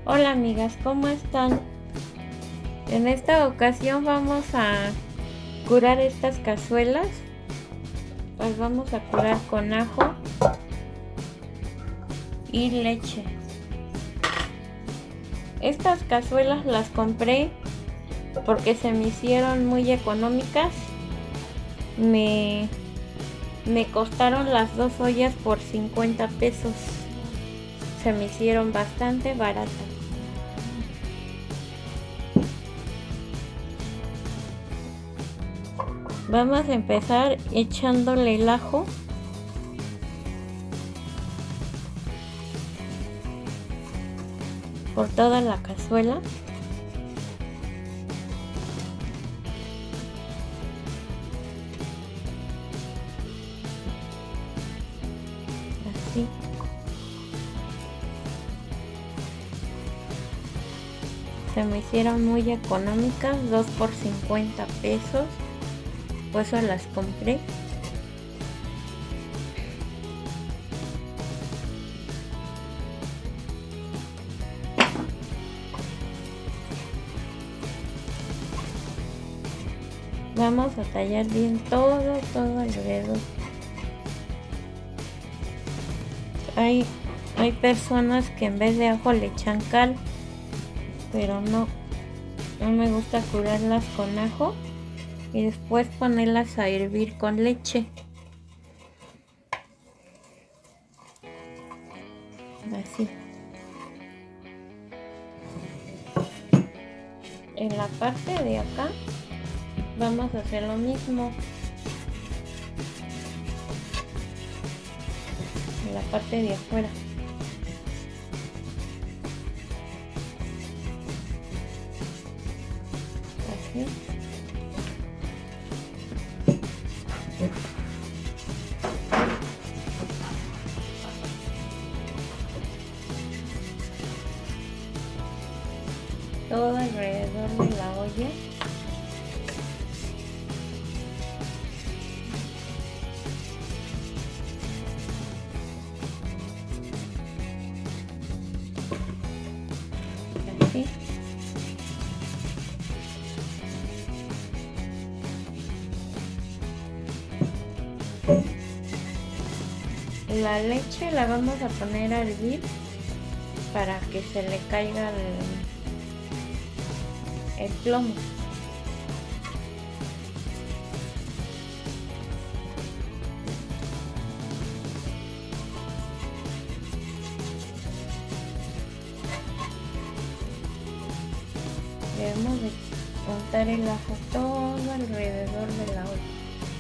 Hola amigas, ¿cómo están? En esta ocasión vamos a curar estas cazuelas. Las vamos a curar con ajo y leche. Estas cazuelas las compré porque se me hicieron muy económicas. Me costaron las 2 ollas por 50 pesos. Se me hicieron bastante baratas. Vamos a empezar echándole el ajo. Por toda la cazuela. Así. Se me hicieron muy económicas, 2 por 50 pesos. Por eso las compré. Vamos a tallar bien todo alrededor. Hay personas que en vez de ajo le echan cal, pero no me gusta curarlas con ajo y después ponerlas a hervir con leche. Así. En la parte de acá vamos a hacer lo mismo. En la parte de afuera. Así. Todo alrededor de la olla. Así. La leche la vamos a poner a hervir para que se le caiga el plomo. Debemos de untar el ajo todo alrededor de la olla.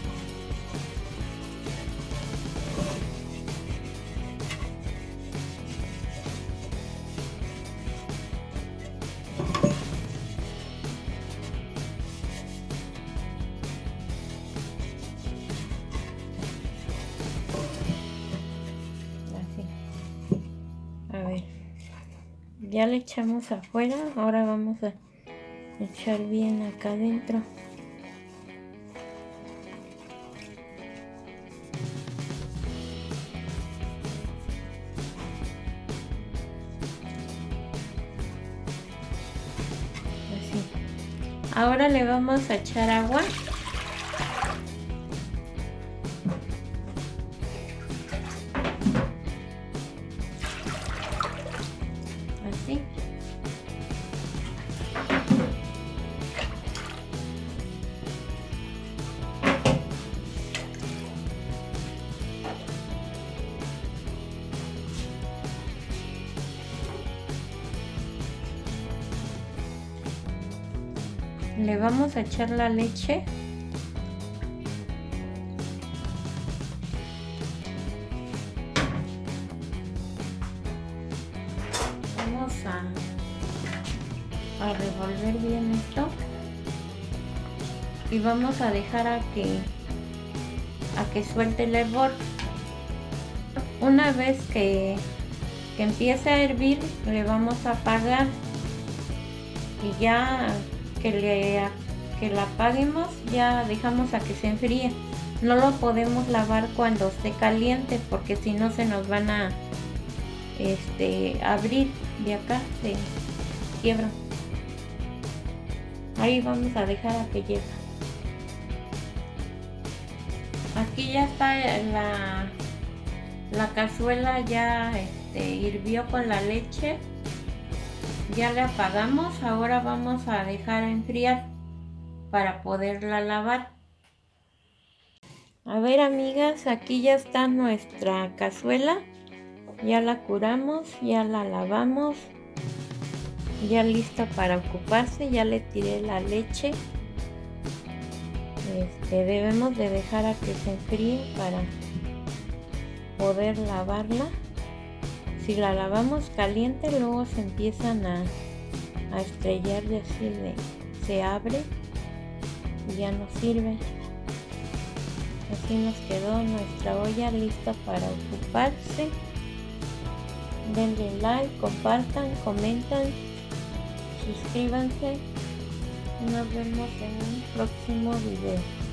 Ya le echamos afuera, ahora vamos a echar bien acá adentro. Así. Ahora le vamos a echar agua. Así. Le vamos a echar la leche. Vamos a revolver bien esto y vamos a dejar a que suelte el hervor. Una vez que empiece a hervir, le vamos a apagar y ya que la apaguemos, ya dejamos a que se enfríe. No lo podemos lavar cuando esté caliente porque si no se nos van a abrir de acá, se quiebra. Ahí vamos a dejar a que llegue. Aquí ya está la cazuela, ya hirvió con la leche. Ya le apagamos. Ahora vamos a dejar enfriar para poderla lavar. A ver, amigas, aquí ya está nuestra cazuela. Ya la curamos, ya la lavamos, ya lista para ocuparse. Ya le tiré la leche. Debemos de dejar a que se enfríe para poder lavarla. Si la lavamos caliente, luego se empiezan a estrellar de así, se abre y ya no sirve. Así nos quedó nuestra olla lista para ocuparse. Denle like, compartan, comentan, suscríbanse. Nos vemos en un próximo video.